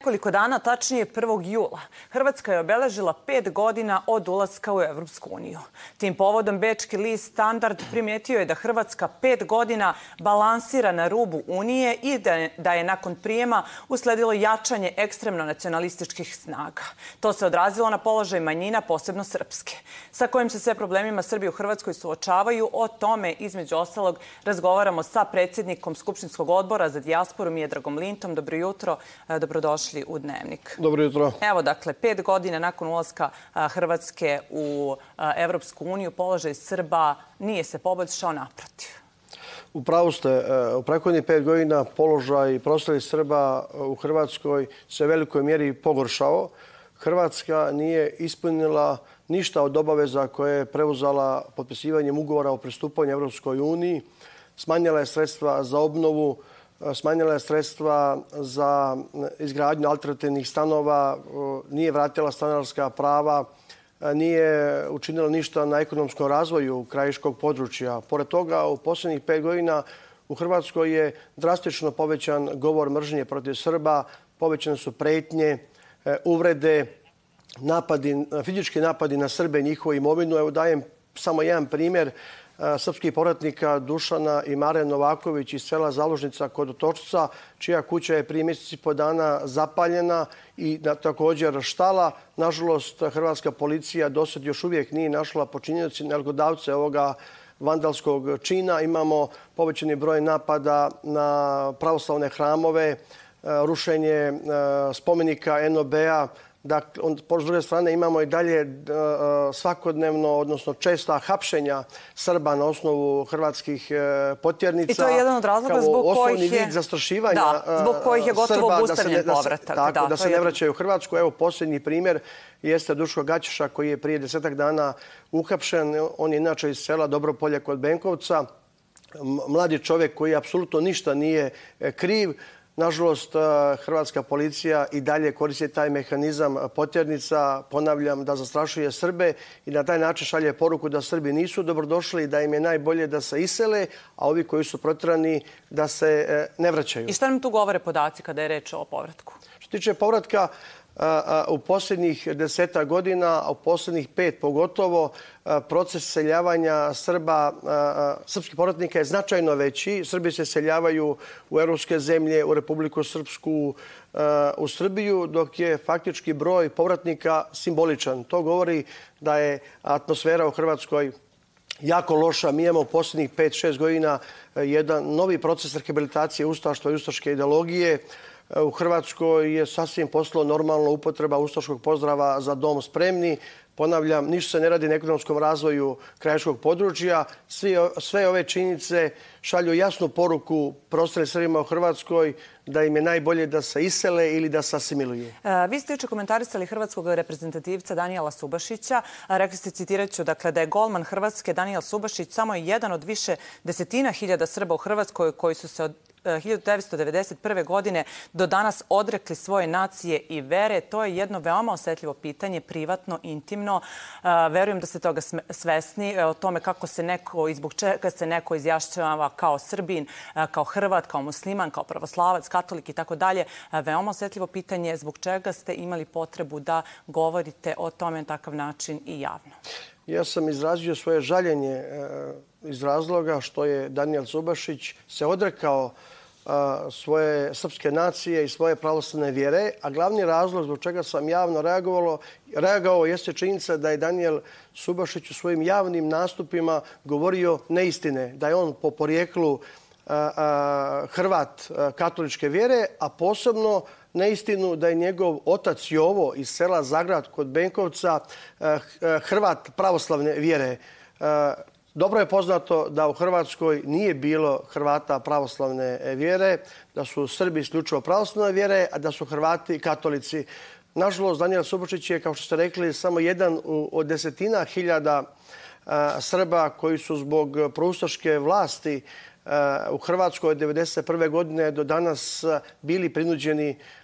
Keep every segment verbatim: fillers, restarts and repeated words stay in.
Nekoliko dana, tačnije prvog jula, Hrvatska je obeležila pet godina od ulaska u Evropsku uniju. Tim povodom bečki list Standard primijetio je da Hrvatska pet godina balansira na rubu Unije i da je nakon prijema usledilo jačanje ekstremno nacionalističkih snaga. To se odrazilo na položaj manjina, posebno srpske. Sa kojim se sve problemima Srbi u Hrvatskoj suočavaju, o tome, između ostalog, razgovaramo sa predsjednikom Skupštinskog odbora za dijasporu Miodragom Lintom. Dobro jutro, dobrodošli u Dnevnik. Dobro jutro. Evo, dakle, pet godina nakon ulaska Hrvatske u Evropsku uniju, položaj Srba nije se poboljšao, naprotiv. U pravu ste. U prethodnih pet godina položaj preostalih Srba u Hrvatskoj se u velikoj mjeri pogoršao. Hrvatska nije ispunila ništa od obaveza koje je preuzela potpisivanjem ugovora o pristupanju Evropskoj uniji. Smanjila je sredstva za obnovu, smanjila je sredstva za izgradnju alternativnih stanova, nije vratila stanarska prava, nije učinila ništa na ekonomskom razvoju krajiškog područja. Pored toga, u posljednjih pet godina u Hrvatskoj je drastično povećan govor mržnje protiv Srba, povećane su pretnje, uvrede, napadi, fizički napadi na Srbe i njihovu imovinu. Evo dajem samo jedan primjer srpskih povratnika Dušana i Mare Novaković iz sela Zalužnica kod Otočca, čija kuća je prije mjeseci po dana zapaljena i također štala. Nažalost, hrvatska policija dosad još uvijek nije našla počinioce i nalogodavce ovoga vandalskog čina. Imamo povećani broj napada na pravoslavne hramove, rušenje spomenika en o be-a. Dakle, s druge strane imamo i dalje svakodnevno, odnosno česta hapšenja Srba na osnovu hrvatskih potjernica. I to je jedan od razloga zbog kojih je... osnovni vid zastrašivanja da, zbog kojih je gotovo obustavljen povratak. Tako, da, da se ne vraćaju u Hrvatsku. Evo, posljednji primjer jeste Duško Gaćeša koji je prije desetak dana uhapšen. On je inače iz sela Dobropolje kod Benkovca. Mladi čovjek koji apsolutno ništa nije kriv. Nažalost, hrvatska policija i dalje koristi taj mehanizam potjernica, ponavljam, da zastrašuje Srbe i na taj način šalje poruku da Srbi nisu dobrodošli, da im je najbolje da se isele, a ovi koji su protjerani da se ne vraćaju. I šta nam tu govore podaci kada je reč o povratku? Što tiče povratka, u posljednjih deseta godina, a u posljednjih pet pogotovo, proces seljavanja Srba, srpskih povratnika je značajno veći. Srbi se seljavaju u evropske zemlje, u Republiku Srpsku, u Srbiju, dok je faktički broj povratnika simboličan. To govori da je atmosfera u Hrvatskoj jako loša. Mi imamo u posljednjih pet šest godina jedan novi proces rehabilitacije ustaštva i ustaške ideologije. U Hrvatskoj je sasvim postalo normalno upotreba ustaškog pozdrava za dom spremni. Ponavljam, ništa se ne radi na ekonomskom razvoju krajiškog područja. Sve ove činjenice šalju jasnu poruku preostalim Srbima u Hrvatskoj da im je najbolje da se isele ili da se asimiluju. Vi ste juče komentarisali hrvatskog reprezentativca Danijela Subašića. Rekli ste, citirat ću, dakle, da je golman Hrvatske Danijel Subašić samo jedan od više desetina hiljada Srba u Hrvatskoj koji su se od hiljadu devetsto devedeset prve. godine do danas odrekli svoje nacije i vere. To je jedno veoma osjetljivo pitanje, privatno, intimno. Verujem da ste toga svesni, o tome kako se neko i zbog čega se neko izjašnjava kao Srbin, kao Hrvat, kao musliman, kao pravoslavac, katolik i tako dalje. Veoma osjetljivo pitanje, zbog čega ste imali potrebu da govorite o tome na takav način i javno? Ja sam izrazio svoje žaljenje iz razloga što je Danijel Subašić se odrekao svoje srpske nacije i svoje pravoslavne vjere, a glavni razlog zbog čega sam javno reagovalo, reagovao jeste činjenica da je Danijel Subašić u svojim javnim nastupima govorio neistine, da je on po porijeklu Hrvat katoličke vjere, a posebno neistinu da je njegov otac Jovo iz sela Zagrad kod Benkovca Hrvat pravoslavne vjere. Dobro je poznato da u Hrvatskoj nije bilo Hrvata pravoslavne vjere, da su Srbi isključivo pravoslavne vjere, a da su Hrvati katolici. Nažalost, Danijel Subašić je, kao što ste rekli, samo jedan od desetina hiljada Srba koji su zbog proustaške vlasti u Hrvatskoj od devedeset prve. godine do danas bili prinuđeni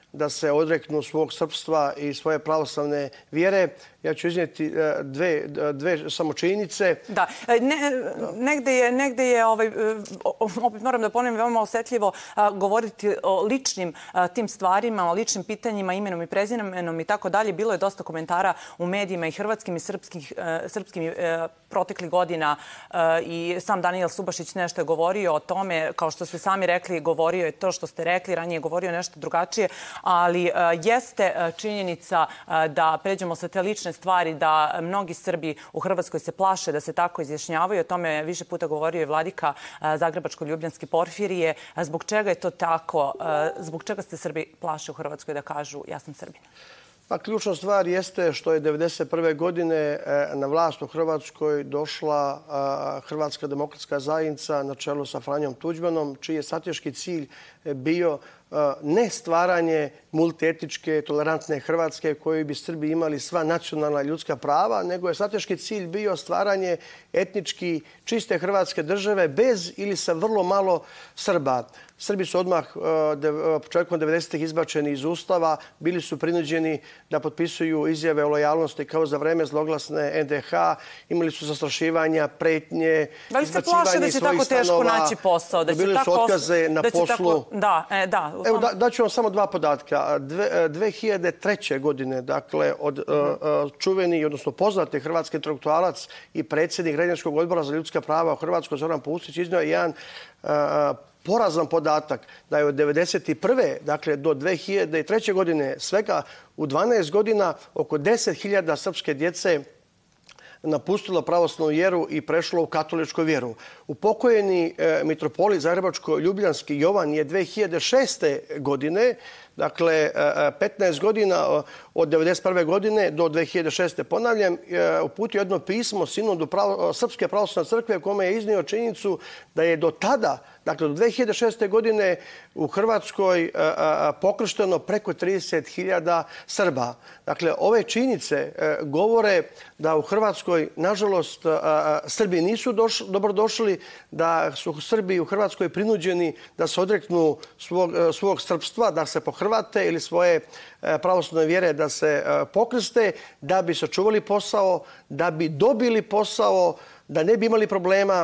da se odreknu svog srpstva i svoje pravoslavne vjere. Ja ću iznijeti dve, dve samo činjenice. Da, ne, negde je, negde je ovaj, opet moram da ponovim, veoma osetljivo a, govoriti o ličnim a, tim stvarima, o ličnim pitanjima, imenom i prezimenom i tako dalje. Bilo je dosta komentara u medijima i hrvatskim i srpskih, a, srpskim a, proteklih godina a, i sam Danijel Subašić nešto je govorio o tome, kao što ste sami rekli, govorio je to što ste rekli, ranije je govorio nešto drugačije, ali a, jeste a, činjenica a, da pređemo sa te lične stvari, da mnogi Srbi u Hrvatskoj se plaše da se tako izjašnjavaju. O tome je više puta govorio i vladika Zagrebačko-Ljubljanski Porfirije. Zbog čega je to tako? Zbog čega se Srbi plaše u Hrvatskoj da kažu ja sam Srbin? Pa ključna stvar jeste što je devedeset prve godine na vlast u Hrvatskoj došla Hrvatska demokratska zajednica na čelu sa Franjom Tuđmanom, čiji je strateški cilj bio ne stvaranje multietničke, tolerantne Hrvatske koji bi Srbi imali sva nacionalna ljudska prava, nego je strateški cilj bio stvaranje etnički čiste Hrvatske države bez ili sa vrlo malo Srba. Srbi su odmah početkom devedesetih izbačeni iz Ustava, bili su prinuđeni da potpisuju izjave o lojalnosti kao za vreme zloglasne en de ha, imali su zastrašivanja, pretnje, da li se plaše da će tako teško naći posao? Dobili su otkaze na poslu. Da, e, da. Evo, da, daću vam samo dva podatka. dve hiljade treće. godine, dakle, od uh, čuveni, odnosno poznati hrvatski intelektualac i predsjednik Građanskog odbora za ljudska prava u Hrvatskoj, Zoran Pustić, iznio je jedan uh, porazan podatak da je od devedeset prve. dakle do dve hiljade treće. godine svega u dvanaest godina oko deset hiljada srpske djece napustilo pravoslavnu vjeru i prešlo u katoličku vjeru. Upokojeni e, mitropolit Zagrebačko-Ljubljanski Jovan je dve hiljade šeste. godine, dakle petnaest godina od devedeset prve. godine do dve hiljade šeste. ponavljam, uputio jedno pismo sinodu pravo, Srpske pravoslavne crkve u kome je iznio činjenicu da je do tada, dakle do dve hiljade šeste. godine u Hrvatskoj pokršteno preko trideset hiljada Srba. Dakle, ove činjenice govore da u Hrvatskoj, nažalost, Srbi nisu doš, dobrodošli, da su Srbi u Hrvatskoj prinuđeni da se odreknu svog, svog srpstva, da se pohrvate ili svoje pravoslavne vjere da se pokrste, da bi sačuvali posao, da bi dobili posao, da ne bi imali problema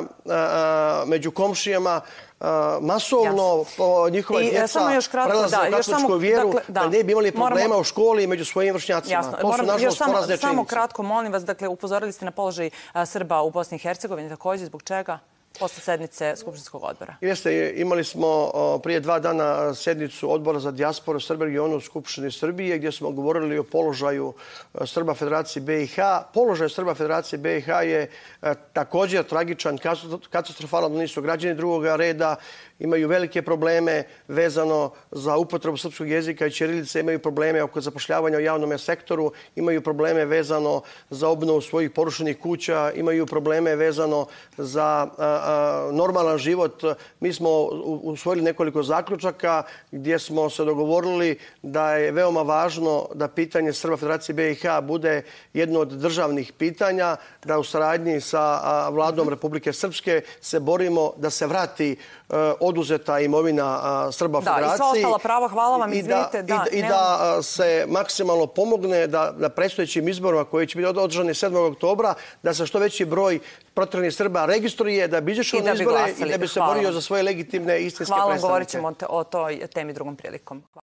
a, među komšijama, a, masovno po njihova I, djeca prelaze u katoličku vjeru, dakle, da. da ne bi imali problema moramo, u školi i među svojim vršnjacima. Jasno, to moram, su nažalost samo, porazne činjenice. Samo kratko, molim vas, dakle, upozorili ste na položaj a, Srba u Bosni i Hercegovini također, zbog čega? Posle sednice Skupštinskog odbora. Jeste, imali smo prije dva dana sednicu Odbora za dijasporu Srba regionu u Skupštini Srbije gdje smo govorili o položaju Srba Federacije be i ha. Položaj Srba Federacije be i ha je također tragičan, katastrofalan, nisu građani drugoga reda, imaju velike probleme vezano za upotrebu srpskog jezika i ćirilice, imaju probleme oko zapošljavanja u javnom sektoru, imaju probleme vezano za obnovu svojih porušenih kuća, imaju probleme vezano za normalan život. Mi smo usvojili nekoliko zaključaka gdje smo se dogovorili da je veoma važno da pitanje Srba Federacije be i ha bude jedno od državnih pitanja, da u saradnji sa vladom Republike Srpske se borimo da se vrati oduzeta imovina Srba Federacije. Da, i sva ostala prava, hvala vam, izvinite. I da, i da se maksimalno pomogne da na predstojećim izborima koji će biti održani sedmog oktobra, da se što veći broj proteranih Srba registruje, da bi izašao na izbore i da bi se borio za svoje legitimne istinske predstavnike. Hvala vam, govorit ćemo o toj temi drugom prilikom.